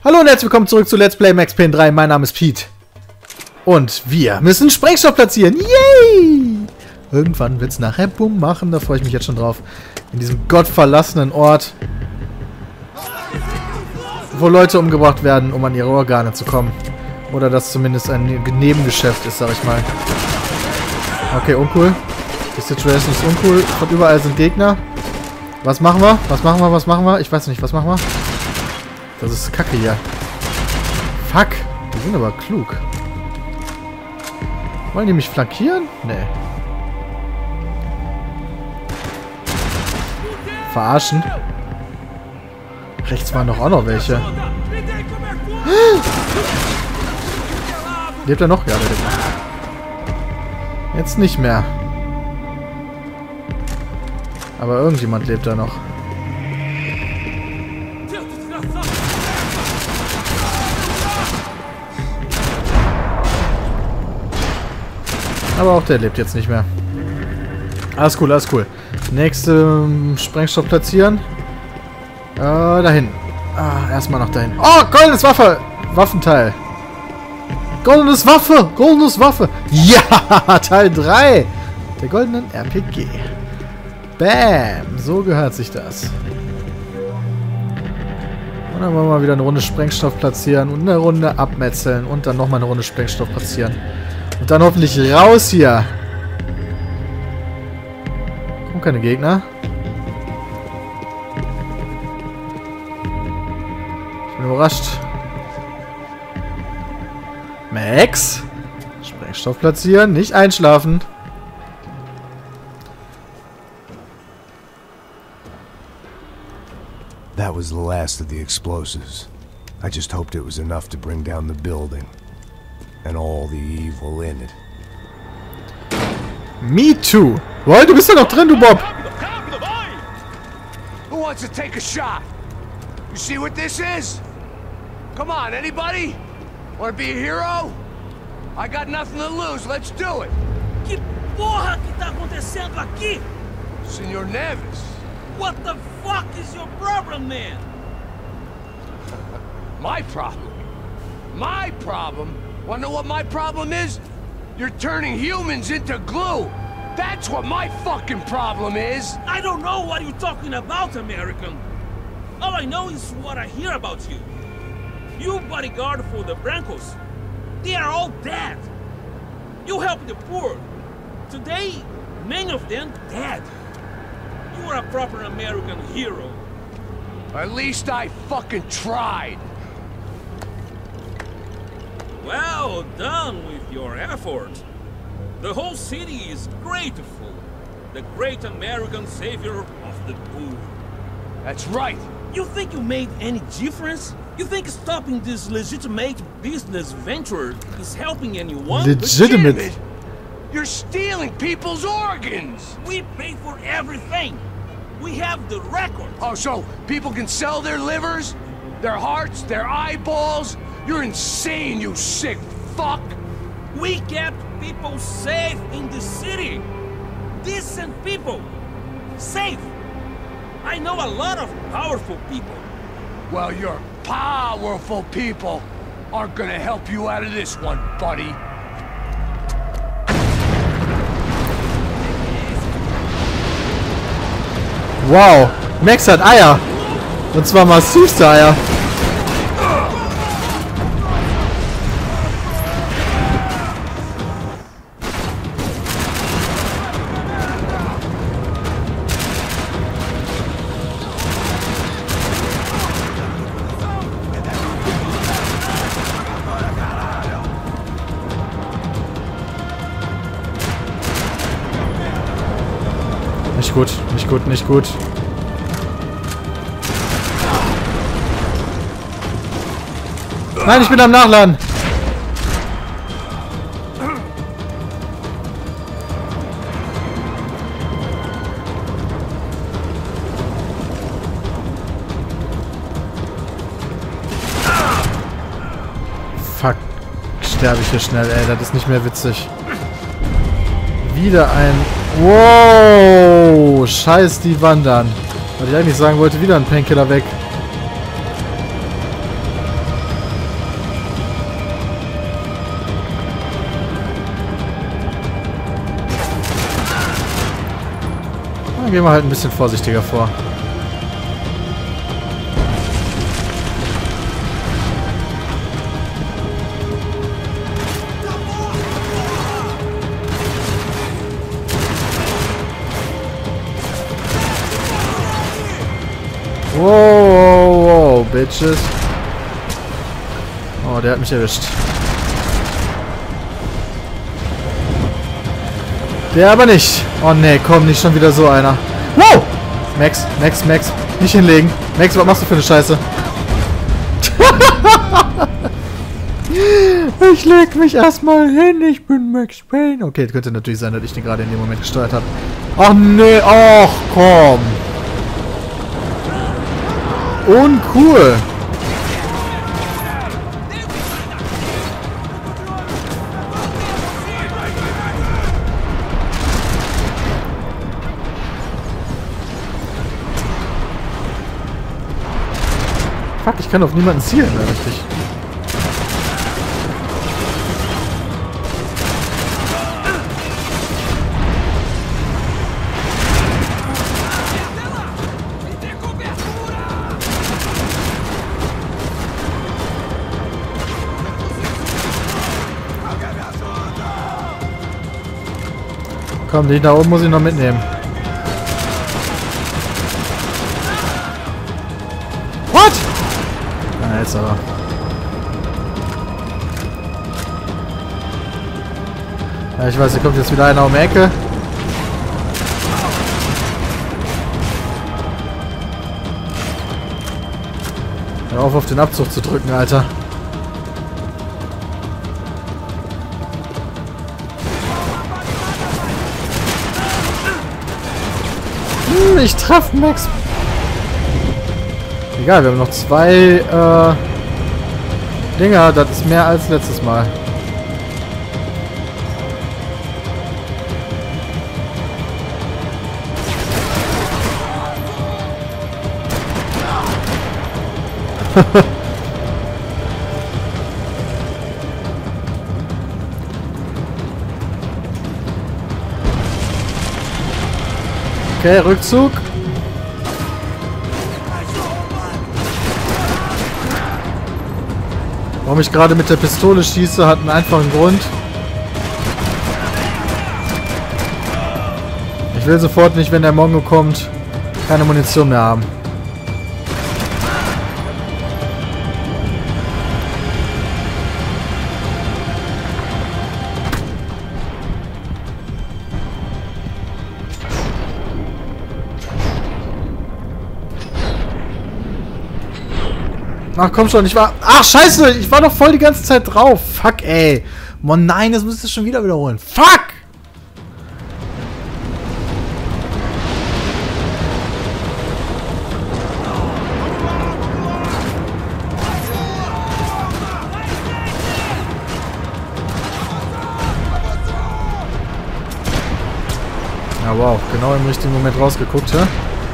Hallo und herzlich willkommen zurück zu Let's Play Max Payne 3. Mein Name ist Pete. Und wir müssen Sprengstoff platzieren. Yay! Irgendwann wird es nachher Bumm machen. Da freue ich mich jetzt schon drauf. In diesem gottverlassenen Ort, wo Leute umgebracht werden, um an ihre Organe zu kommen. Oder das zumindest ein Nebengeschäft ist, sag ich mal. Okay, uncool. Die Situation ist uncool. Von überall sind Gegner. Was machen wir? Was machen wir? Was machen wir? Ich weiß nicht. Was machen wir? Das ist Kacke hier. Fuck. Die sind aber klug. Wollen die mich flankieren? Nee. Verarschen. Rechts waren doch auch noch welche. Lebt er noch? Ja, der lebt noch. Jetzt nicht mehr. Aber irgendjemand lebt da noch. Aber auch der lebt jetzt nicht mehr. Alles cool, alles cool. Nächste Sprengstoff platzieren. Dahin. Erstmal noch dahin. Oh, goldenes Waffe! Waffenteil. Goldenes Waffe! Goldenes Waffe! Ja! Teil 3! Der goldenen RPG. Bam! So gehört sich das. Und dann wollen wir mal wieder eine Runde Sprengstoff platzieren und eine Runde abmetzeln und dann nochmal eine Runde Sprengstoff platzieren. Und dann hoffentlich raus hier. Kommen keine Gegner. Ich bin überrascht. Max? Sprengstoff platzieren, nicht einschlafen. That was the last of the explosives. I just hoped it was enough to bring down the building. And all the evil in it. Me too. Boah, du bist ja noch drin, du Bob. Who wants to take a shot? You see what this is? Come on, anybody? Want to be a hero? I got nothing to lose. Let's do it. Que porra que tá acontecendo aqui? Senor Neves. What the fuck is your problem, man? My problem? My problem? Wanna know what my problem is? You're turning humans into glue. That's what my fucking problem is. I don't know what you're talking about, American. All I know is what I hear about you. You bodyguard for the Brancos. They are all dead. You help the poor. Today, many of them dead. You are a proper American hero. At least I fucking tried. Well done with your effort. The whole city is grateful. The great American savior of the poor. That's right. You think you made any difference? You think stopping this legitimate business venture is helping anyone? Legitimate? You're stealing people's organs. We pay for everything. We have the record. Oh, so people can sell their livers, their hearts, their eyeballs? You're insane, you sick fuck! We kept people safe in the city. Decent people. Safe. I know a lot of powerful people. Well, your powerful people aren't gonna help you out of this one, buddy. Wow. Max hat Eier. Und zwar massivste Eier. Nicht gut, nicht gut, nicht gut. Nein, ich bin am Nachladen. Fuck. Sterbe ich hier schnell, ey. Das ist nicht mehr witzig. Wieder ein... Wow! Scheiß, die wandern. Was ich eigentlich sagen wollte, wieder ein Painkiller weg. Dann gehen wir halt ein bisschen vorsichtiger vor. Wow, wow, wow, Bitches. Oh, der hat mich erwischt. Der aber nicht. Oh ne, komm, nicht schon wieder so einer. Wow! Max, Max, Max. Nicht hinlegen. Max, was machst du für eine Scheiße? Ich leg mich erstmal hin. Ich bin Max Payne. Okay, könnte natürlich sein, dass ich den gerade in dem Moment gesteuert habe. Ach ne, ach komm. Uncool. Fuck, ich kann auf niemanden zielen, ja, richtig. Komm, den da oben muss ich noch mitnehmen. What? Ah, jetzt aber. Ja, ich weiß, hier kommt jetzt wieder einer um die Ecke. Hör auf den Abzug zu drücken, Alter. Ich treffe Max. Egal, wir haben noch 2 Dinger. Das ist mehr als letztes Mal. Okay, Rückzug. Warum ich gerade mit der Pistole schieße, hat einen einfachen Grund. Ich will sofort nicht, wenn der Mongo kommt, keine Munition mehr haben. Ach komm schon, ich war... Ach scheiße, ich war doch voll die ganze Zeit drauf. Fuck ey. Mann nein, das musst du schon wieder wiederholen. Fuck! Ja wow, genau im richtigen Moment rausgeguckt, hä?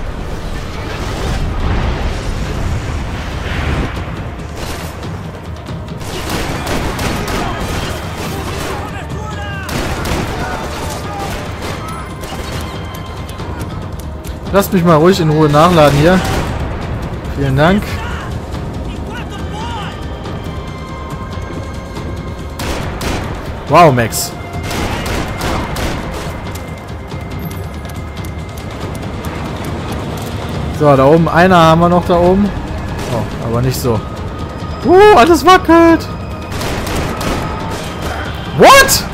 Lasst mich mal ruhig in Ruhe nachladen hier. Vielen Dank. Wow, Max. So, da oben, einer haben wir noch da oben. Oh, aber nicht so. Alles wackelt. What?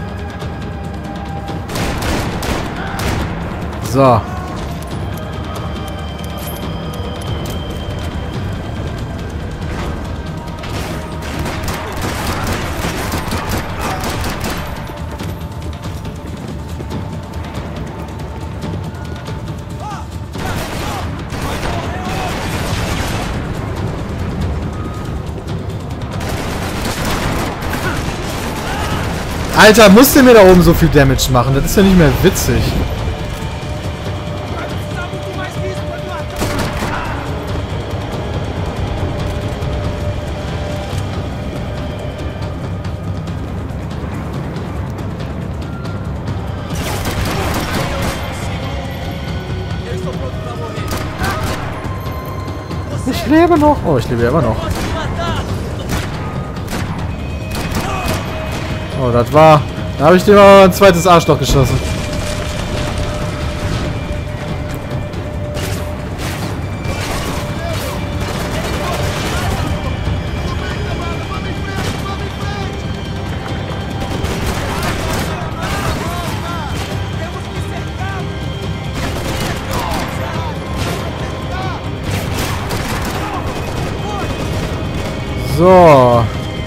So. Alter, muss der mir da oben so viel Damage machen? Das ist ja nicht mehr witzig. lebe noch. Oh, ich lebe ja immer noch. Oh, das war... Da habe ich dem aber ein zweites Arschloch geschossen. So.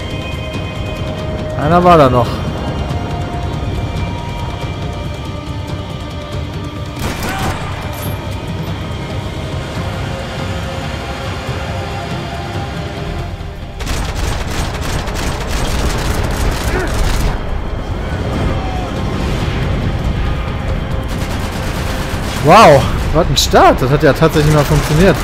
Einer war da noch. Wow, was ein Start. Das hat ja tatsächlich mal funktioniert.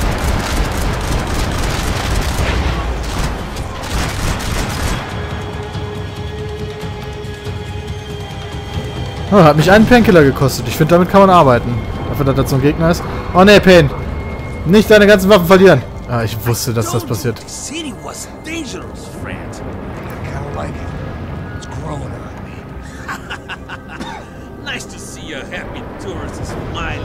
Oh, hat mich einen Painkiller gekostet. Ich finde, damit kann man arbeiten. Dafür, dass das so ein Gegner ist. Oh ne, Pain. Nicht deine ganzen Waffen verlieren. Ah, ich wusste, dass das passiert. City was dangerous, friend. I kinda like it. It's growing on me. Nice to see a happy tourist smiling.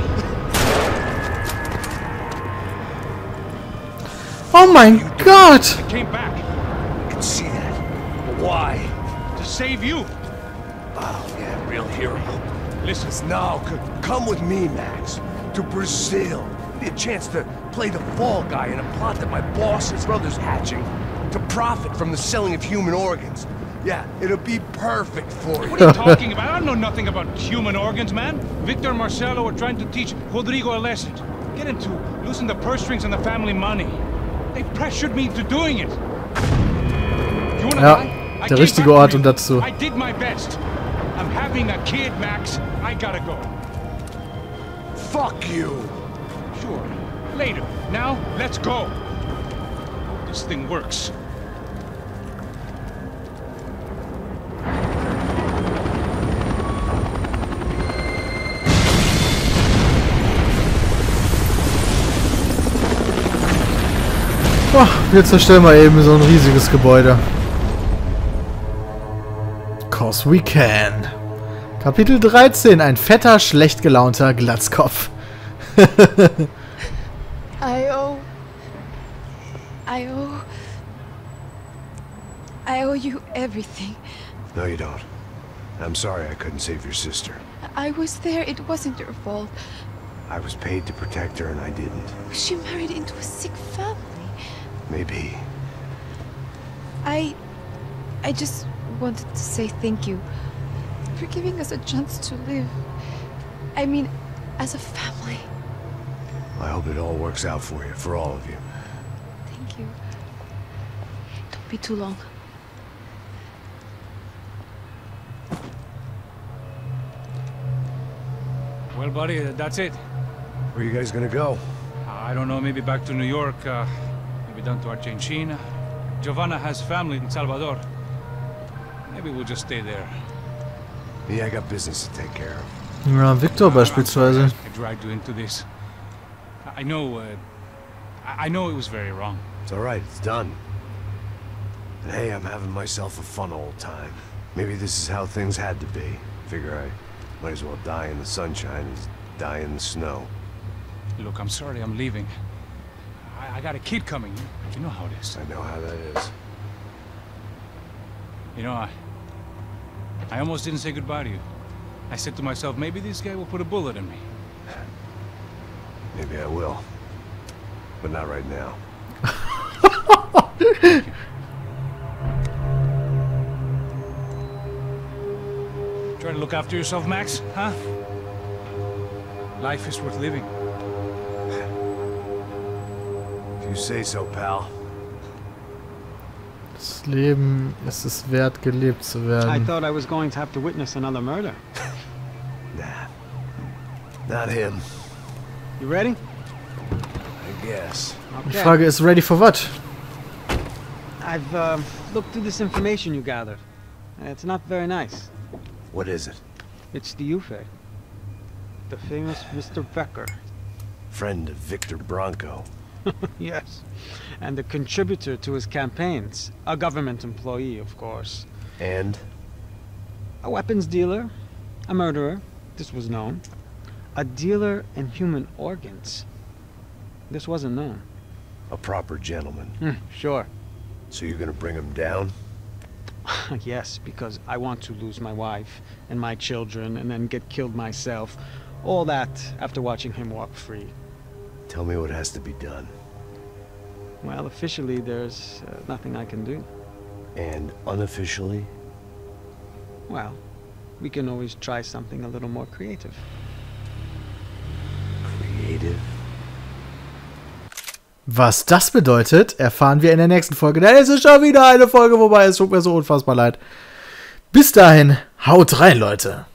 Oh mein Gott! I came back I can see that. But why? to save you. Oh, yeah, real hero. Listen, Now, come with me, Max. To Brazil. Be a chance to play the fall guy in a plot that my boss's brother's hatching. To profit from the selling of human organs. Yeah, it'll be perfect for you. what are you talking about? I know nothing about human organs, man. Victor and Marcelo are trying to teach Rodrigo a lesson. Get him to loosen the purse strings and the family money. They pressured me into doing it. You wanna Ja, die? I der gave richtige back Ort, to um you. dazu. I did my best. I'm having a kid, Max. I gotta go. Fuck you. Sure. Later. Now, let's go. Hope this thing works. Boah, wir zerstören mal eben so ein riesiges Gebäude. Cause we can. Kapitel 13. Ein fetter, schlecht gelaunter Glatzkopf. I owe you everything. No, you don't. I'm sorry I couldn't save your sister. I was there. It wasn't your fault. I was paid to protect her and I didn't. She married into a sick family. Maybe. I just wanted to say thank you for giving us a chance to live. I mean, as a family. I hope it all works out for you, for all of you. Thank you. Don't be too long. Well, buddy, that's it. Where are you guys gonna go? I don't know, maybe back to New York, maybe down to Argentina. Giovanna has family in Salvador. Maybe we'll just stay there. Me, I got business to take care of. Ja, Victor beispielsweise. I dragged you into this. I know, I know it was very wrong. It's alright, it's done. And hey, I'm having myself a fun old time. Maybe this is how things had to be. Figure I might as well die in the sunshine as die in the snow. Look, I'm sorry I'm leaving. I got a kid coming. You know how it is. I know how that is. You know, I almost didn't say goodbye to you. I said to myself, maybe this guy will put a bullet in me. Maybe I will. But not right now. Try to look after yourself, Max, huh? Life is worth living. If you say so, pal. Das Leben ist es wert, gelebt zu I werden. thought I was going to have to witness another murder. Nah. Not him. You ready? I guess. Die Frage ist, ready for what? I've looked through this information you gathered. It's not very nice. What is it? It's the Ufe. The famous Mr. Becker. Friend of Victor Branco. Yes. And a contributor to his campaigns. A government employee, of course. And? A weapons dealer. A murderer. This was known. A dealer in human organs. This wasn't known. A proper gentleman. Sure. So you're gonna bring him down? Yes, because I want to lose my wife and my children and then get killed myself. All that after watching him walk free. Tell me what has to be done. Well, officially there's nothing I can do. And unofficially? Well, we can always try something a little more creative. Creative? Was das bedeutet, erfahren wir in der nächsten Folge. Denn es ist schon wieder eine Folge vorbei. Es tut mir so unfassbar leid. Bis dahin, haut rein, Leute.